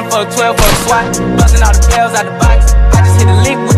fuck 12 for a swat. Busting all the bells out the box. I just hit a lick with